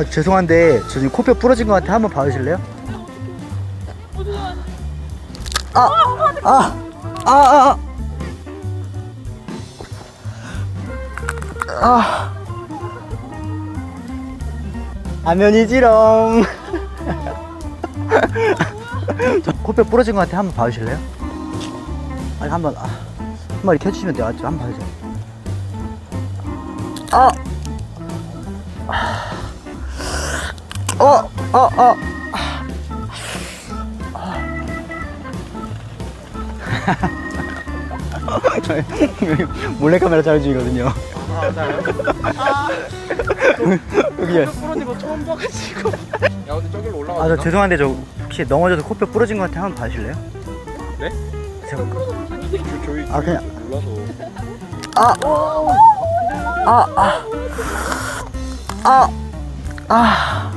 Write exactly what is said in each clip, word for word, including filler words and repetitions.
아, 죄송한데 저 지금 코뼈 부러진 것 같아. 한번 봐주실래요? 아! 아! 아! 아! 아! 라면이지롱. 저 코뼈 부러진 것 같아. 한번 봐주실래요? 아니 한번 아, 한번 이렇게 해주시면 돼요. 한번 봐주세요. 아! 어! 어! 어! 저희 몰래카메라 촬영 중이거든요. 아, 맞아요? 아, 여기요. 부러진 거 처음 봐가지고. 야, 근데 저기로 올라가. 아, 저 죄송한데 저 혹시 넘어져서 코뼈 부러진 것 같아. 한번 봐주실래요? 네? 제가 저, 저희 아, 그냥 몰라서. 아! 아! 아! 아! 아!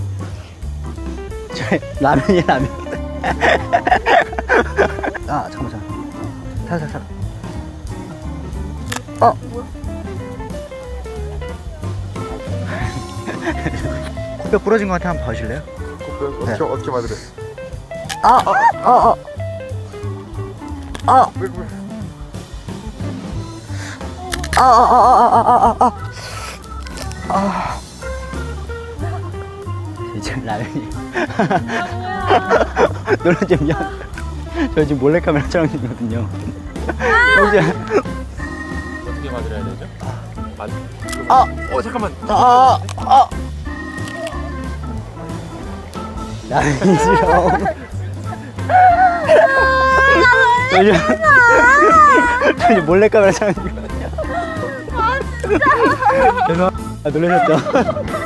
저 라면이야 라면. 아 잠깐만 잠깐만. 살살 살살. 어! 코뼈 부러진 것 같아. 한번 봐주실래요? 그, 어떻게, 네. 어떻게 말을 해? 아! 아! 아! 아! 왜, 왜? 아! 아! 아! 아! 아! 아! 아! 진짜 라면이. 놀라지 미안. 저 지금 몰래카메라 촬영 중이거든요. 혹시 어떻게 만들어야 되죠? 만... 아! 어, 잠깐만. 아! 아! 라면이 싫어. 저 지금 저 지금 몰래카메라 촬영 중이거든요. 아 진짜. 죄송합니다. 아, 놀라셨죠?